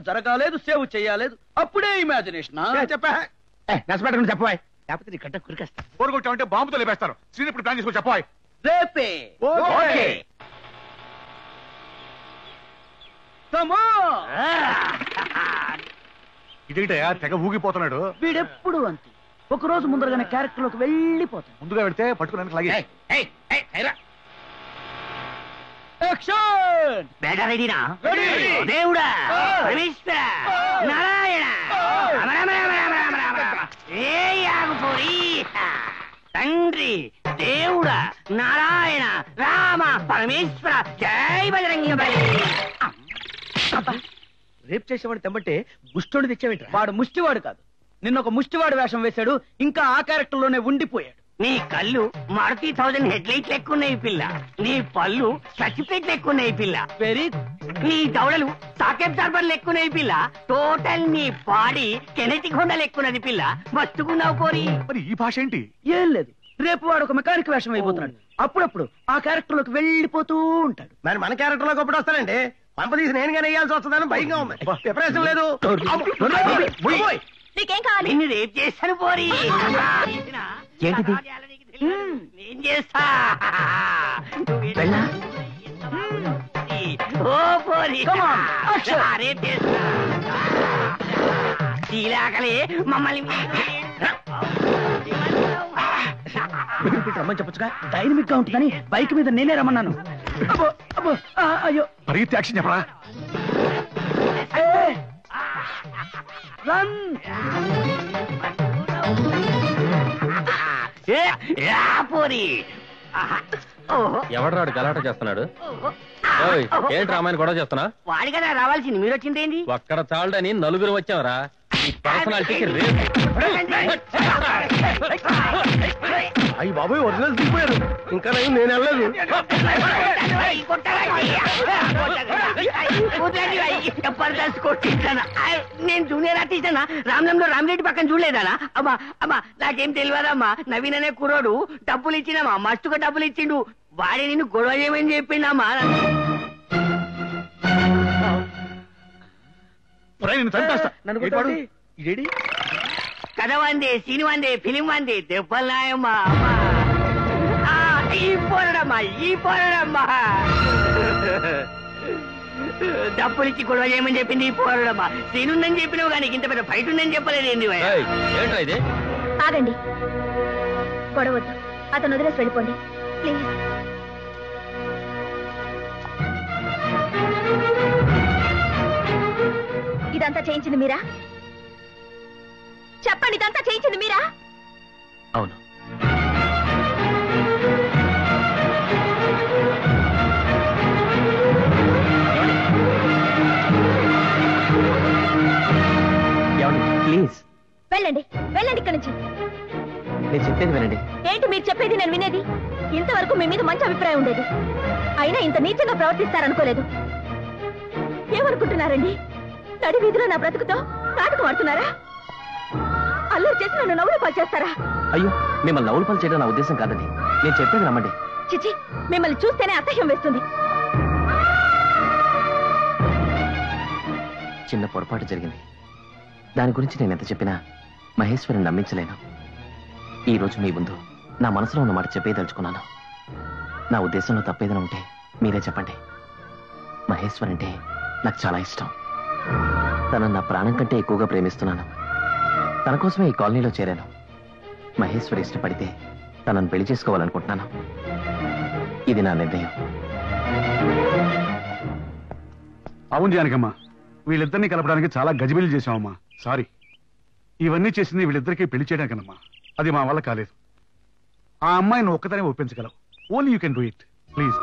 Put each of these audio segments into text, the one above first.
జరగాలేదు, save చేయలేదు, అప్పుడే imagination. చెప్పా చెప్పబోయ్, లేకపోతే నీ గడ్డ కురికేస్తా. కోరుకొచ్చామంటే బాంబుతో లేపేస్తారు. సీన్ ఇప్పుడు ప్లాన్ చేసుకో చెప్పబోయ్. రేపే. ఇదేంటయా తెగ ఊగిపోతున్నాడు? వీడెప్పుడు అంతే, ఒక రోజు ముందరగానే క్యారెక్టర్ లోకి వెళ్ళిపోతాడు. ముందుగా పెడితే పట్టుకున్నానికి లాగే. దేవుడా, నారాయణ, తండ్రి, దేవుడా, నారాయణ, రామ, పరమేశ్వర, జై బజరంగి బలి. రేపు చేసేవాడు తెమ్మంటే ముష్టోడు తెచ్చావేంట్రా? వాడు ముష్టివాడు కాదు, నిన్న ఒక ముష్టివాడు వేషం వేశాడు, ఇంకా ఆ క్యారెక్టర్ లోనే ఉండిపోయాడు. నీ కళ్ళు మారుతి 1000 హెడ్ లైట్ లెక్కున్నాయి పిల్ల, నీ పళ్ళు సర్టిఫికేట్ లెక్కున్నాయి పిల్ల, నీ దవడలు సాకెట్ దర్బర్ లెక్కున్నాయి పిల్ల, టోటల్ నీ బాడీ కెనెటిక్ హోండా లెక్కున్నది పిల్ల. మస్తుకున్నావు కోరి. మరి ఈ భాష ఏంటి? ఏం లేదు, రేపు వాడు ఒక మెకానిక్ వేషం అయిపోతున్నాడు, అప్పుడప్పుడు ఆ క్యారెక్టర్ లోకి వెళ్ళిపోతూ ఉంటాడు. మరి మన క్యారెక్టర్ లోకి ఎప్పుడు వస్తానండి? పంపదీసి నేనుగా వేయాల్సి వస్తుందని భయంగా ఉంది. ప్రిపరేషన్ లేదు. నీకేం కావాలి? నిన్ను రేపు చేస్తాను పోరి. ఏంటిది? నేను చేస్తా. ఓ పోరి, రేపు చేస్తా. తీలాకలే మమ్మల్ని రమ్మని చెప్పొచ్చుగా, డైనమిక్ గా ఉంటుందని బైక్ మీద నేనే రమ్మన్నాను. అయ్యో పరిగెత్తి యాక్షన్ చెప్పరా? ఎవడరాడు గలాట చేస్తున్నాడు? ఏంటి రామాయణ గొడవ చేస్తున్నా? వాడి కదా రావాల్సింది, మీరు వచ్చిందేంటి? ఒక్కడ చాలడని నలుగురు వచ్చావరా? ఈ పర్సనాలిటీకి రేపు. అయ్యి బాబోయ్, ఒరిజినల్ దిగిపోయారు. ఇంకా నేను వెళ్ళలేదు. జబర్దస్త్ కొట్టించానా? నేను జూనియర్ ఆర్టిస్ట్ అన్నా, రామ్లంలో రామిరెడ్డి పక్కన చూడలేదానా? అమ్మా అమ్మా, నాకేం తెలియదమ్మా. నవీన్ అనే కుర్రోడు డబ్బులు ఇచ్చినమ్మా, మస్తుగా డబ్బులు ఇచ్చిండు. వాడి నిన్ను గొడవ చేయమని చెప్పిండమ్మా. కథ వందే, సీన్ వందే, ఫిలిం వందే, దెబ్బలు నాయమ్మా. ఈ పోరడమ్మా, ఈ పోరడమ్మా. డబ్బులు ఇచ్చి గొడవ చేయమని చెప్పింది ఈ పోరడమ్మా. సీన్ ఉందని చెప్పినావు కానీ ఇంత పెద్ద ఫైట్ ఉందని చెప్పలేదు. ఏంది ఆగండి, గొడవద్దు, అతను వదిలేసి వెళ్ళిపోండి ప్లీజ్. ఇదంతా చేయించింది మీరా? చెప్పండి, ఇదంతా చేయించింది మీరా? అవును. ప్లీజ్ వెళ్ళండి, వెళ్ళండి ఇక్కడి నుంచి. నేను చెప్పేది వినండి. ఏంటి మీరు చెప్పేది నేను వినేది? ఇంతవరకు మీ మీద మంచి అభిప్రాయం ఉండేది, అయినా ఇంత నీచంగా ప్రవర్తిస్తారనుకోలేదు. ఏమనుకుంటున్నారండి? నడి వీధిలో నా బ్రతుకుతో నాటకం ఆడుతున్నారా? అల్లరి చేసి నన్ను నవ్వులు పాలు చేస్తారా? అయ్యో, మిమ్మల్ని నవ్వులు పాలు చేయడం నా ఉద్దేశం కాదండి. నేను చెప్పేది నమ్మండి. చిచి, మిమ్మల్ని చూస్తేనే అసహ్యం వేస్తుంది. చిన్న పొరపాటు జరిగింది, దాని గురించి నేను ఎంత చెప్పినా మహేశ్వరిని నమ్మించలేను. ఈ రోజు మీ ముందు నా మనసులో ఉన్న మాట చెప్పేదలుచుకున్నాను. నా ఉద్దేశంలో తప్పేదైనా ఉంటే మీరే చెప్పండి. మహేశ్వరి అంటే నాకు చాలా ఇష్టం. తనను నా ప్రాణం కంటే ఎక్కువగా ప్రేమిస్తున్నాను. తన కోసమే ఈ కాలనీలో చేరాను. మహేశ్వరి ఇష్టపడితే తనను పెళ్లి చేసుకోవాలనుకుంటున్నాను. ఇది నా నిర్ణయం. అవును జానకమ్మ, వీళ్ళిద్దరినీ కలపడానికి చాలా గజిబిలి చేశామమ్మా. సారీ. ఇవన్నీ చేసింది వీళ్ళిద్దరికీ పెళ్లి చేయడానికనమ్మా. అది మా వల్ల కాలేదు. ఆ అమ్మాయిని ఒక్కదానే ఒప్పించగలవు. Only you can do it. Please.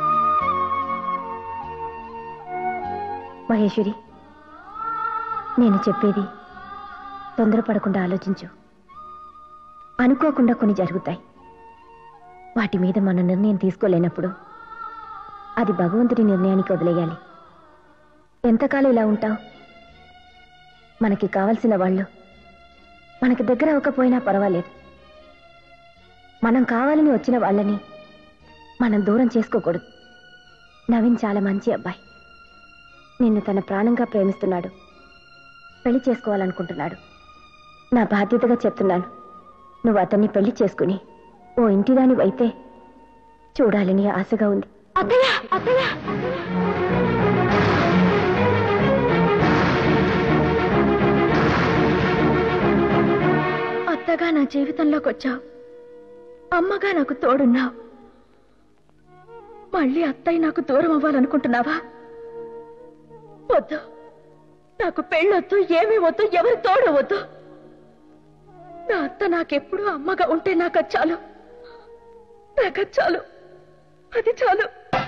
Maheshwari, నేను చెప్పేది తొందరపడకుండా ఆలోచించు. అనుకోకుండా కొన్ని జరుగుతాయి. వాటి మీద మన నిర్ణయం తీసుకోలేనప్పుడు అది భగవంతుడి నిర్ణయానికి వదిలేయాలి. ఎంతకాలం ఇలా ఉంటావు? మనకి కావలసిన వాళ్ళు మనకి దగ్గర అవ్వకపోయినా పర్వాలేదు. మనం కావాలని వచ్చిన వాళ్ళని మనం దూరం చేసుకోకూడదు. నవీన్ చాలా మంచి అబ్బాయి. నిన్ను తన ప్రాణంగా ప్రేమిస్తున్నాడు. పెళ్లి చేసుకోవాలనుకుంటున్నాడు. నా బాధ్యతగా చెప్తున్నాను, నువ్వు అతన్ని పెళ్లి చేసుకుని ఓ ఇంటిదాని అయితే చూడాలని ఆశగా ఉంది. అత్తయ్య అత్తయ్య అత్తగా నా జీవితంలోకి వచ్చావు, అమ్మగా నాకు తోడున్నావు. మళ్ళీ అత్తయ్య నాకు దూరం అవ్వాలనుకుంటున్నావా? వద్దు, నాకు పెళ్ళొద్దు, ఏమీ వద్దు, ఎవరి తోడు వద్దు. నా అత్త నాకెప్పుడు అమ్మగా ఉంటే నాకు చాలు, నాకు చాలు, అది చాలు.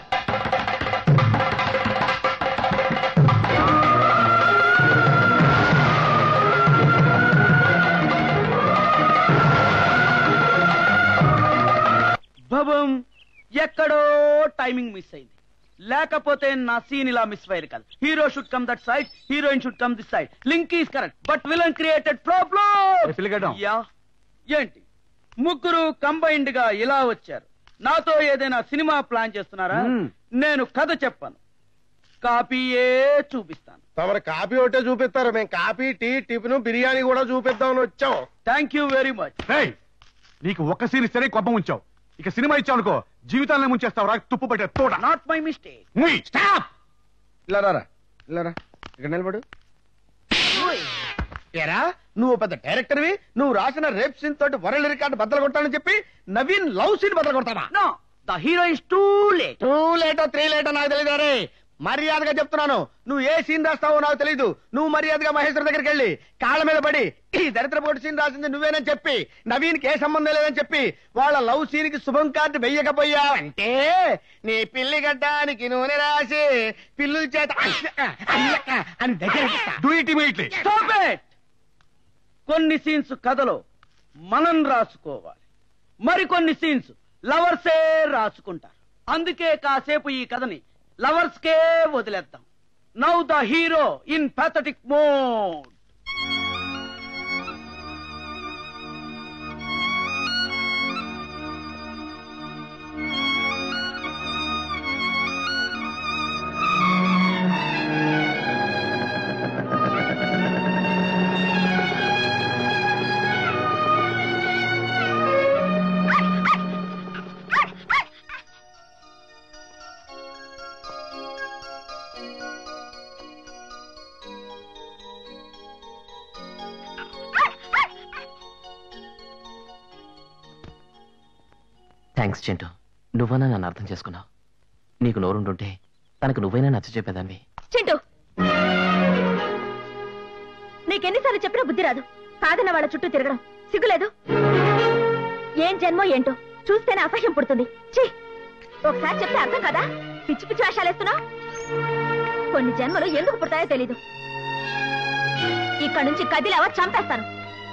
భవం ఎక్కడో టైమింగ్ మిస్ అయింది, లేకపోతే నా సీన్ ఇలా మిస్ అయ్యేది కాదు. Hero should come that side, heroine should come this side. Link is correct but villain created problem. యా ఏంటి ముగ్గురు కంబైన్డ్ గా ఇలా వచ్చారు? నాతో ఏదైనా సినిమా ప్లాన్ చేస్తున్నారా? నేను కథ చెప్పాను, కాపీయే చూపిస్తాను. తమరు కాపీ ఒకటే చూపిస్తారు, మేము కాపీ, టీ, టిఫిన్, బిర్యానీ కూడా చూపిద్దామని వచ్చాం. Thank you very much. నీకు ఒక్క సీన్ ఇస్తేనే కోపం ఉంచావు, ఇక సినిమా ఇచ్చావు అనుకో జీవితాన్ని ముంచేస్తావు. తుప్పు పట్టే తోట. Not my mistake. స్టాప్. ఇలా రారా, ఇలా రా, ఇక్కడ నిలబడు. ఏరా, నువ్వు పెద్ద డైరెక్టర్వి, నువ్వు రాసిన రేప్ సీన్ తోటి వరల్డ్ రికార్డు బద్దలు కొట్టాలని చెప్పి నవీన్ లవ్ సీన్ బద్దలు కొడతావా? No, the hero is too late. 2 లేటో 3 లేటో నాకు తెలియదు. రే మర్యాదగా చెప్తున్నాను, నువ్వు ఏ సీన్ రాస్తావో నాకు తెలీదు. నువ్వు మర్యాదగా మహేశ్వర్ దగ్గరికి వెళ్ళి కాళ్ళ మీద పడి ఈ దరిద్రపోటు సీన్ రాసింది నువ్వేనని చెప్పి, నవీన్కి ఏ సంబంధం లేదని చెప్పి, వాళ్ళ లవ్ సీన్ కి శుభం కార్డు వెయ్యకపోయావంటే నీ పిల్లి గడ్డానికి నూనె రాసి పిల్లుల చేత అని దగ్గర Stop it! కొన్ని సీన్స్ కథలో మనం రాసుకోవాలి, మరికొన్ని సీన్స్ లవర్సే రాసుకుంటారు. అందుకే కాసేపు ఈ కథని లవర్స్ కే వదిలేద్దాం. Now the hero in pathetic mode. Thanks Chintu, నువ్వైనా నన్ను అర్థం చేసుకున్నావు. నీకు నోరుంటుంటే తనకు నువ్వైనా నచ్చ చెప్పేదాన్ని. చింటూ, నీకెన్నిసార్లు చెప్పినా బుద్ధి రాదు. కాదన్న వాళ్ళ చుట్టూ తిరగడం సిగ్గులేదు? ఏం జన్మో ఏంటో చూస్తేనే అసహ్యం పుడుతుంది. ఛీ, ఒకసారి చెప్తే అర్థం కదా, పిచ్చి పిచ్చి వేషాలేస్తున్నావు. కొన్ని జన్మలు ఎందుకు పుడతాయో తెలీదు. ఇక్కడ నుంచి కదిలేవా చంపేస్తాను.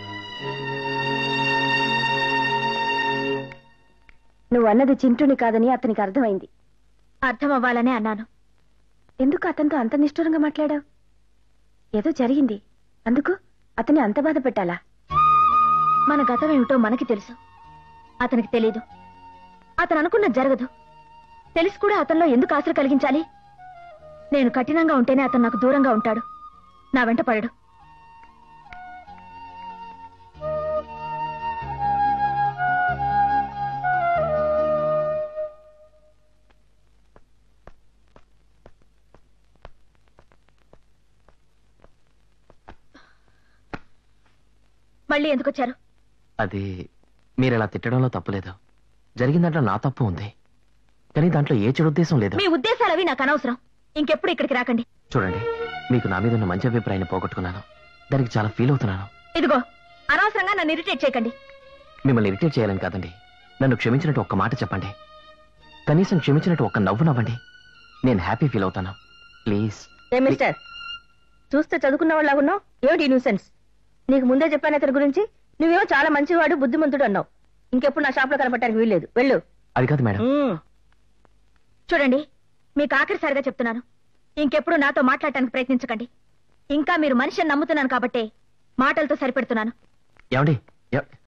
నువ్వు అన్నది చింటూని కాదని అతనికి అర్థమైంది. అర్థం అవ్వాలనే అన్నాను. ఎందుకు అతనితో అంత నిష్ఠూరంగా మాట్లాడావు? ఏదో జరిగింది, అందుకు అతన్ని అంత బాధ పెట్టాలా? మన గతం ఏమిటో మనకి తెలుసు, అతనికి తెలీదు. అతను అనుకున్నది జరగదు, తెలిసి కూడా అతనిలో ఎందుకు ఆశలు కలిగించాలి? నేను కఠినంగా ఉంటేనే అతను నాకు దూరంగా ఉంటాడు, నా వెంట పడడు. మళ్ళీ ఎందుకు వచ్చారు? అది మీరు ఇలా తిట్టడంలో తప్పులేదు, జరిగిన దాంట్లో నా తప్పు ఉంది, కానీ దాంట్లో ఏ చెడు ఉద్దేశం లేదు. మీ ఉద్దేశాలు అవి నాకు అనవసరం, ఇంకెప్పుడు ఇక్కడికి రాకండి. చూడండి, మీకు నా మీద ఉన్న మంచి అభిప్రాయాన్ని పోగొట్టుకున్నాను, దానికి చాలా ఫీల్ అవుతున్నాను. ఇదిగో, అనవసరంగా నన్ను ఇరిటేట్ చేయకండి. మిమ్మల్ని ఇరిటేట్ చేయాలని కాదండి, నన్ను క్షమించినట్టు ఒక్క మాట చెప్పండి, కనీసం క్షమించినట్టు ఒక్క నవ్వు నవ్వండి, నేను హ్యాపీ ఫీల్ అవుతాను. ప్లీజ్. మిస్టర్, చూస్తే చదువుకున్న వాళ్ళగున్నావు, ఏమిటి న్యూసెన్స్? నీకు ముందే చెప్పాను అతని గురించి. నువ్వేమో చాలా మంచివాడు, బుద్ధిమంతుడు అన్నావు. ఇంకెప్పుడు నా షాప్ లో కనపడటానికి వీల్లేదు, వెళ్ళు. అది కాదు మేడం. చూడండి, మీకు ఆఖరిసారిగా చెప్తున్నాను, ఇంకెప్పుడు నాతో మాట్లాడటానికి ప్రయత్నించకండి. ఇంకా మీరు మనిషిని నమ్ముతున్నాను కాబట్టి మాటలతో సరిపెడుతున్నాను. ఏమండి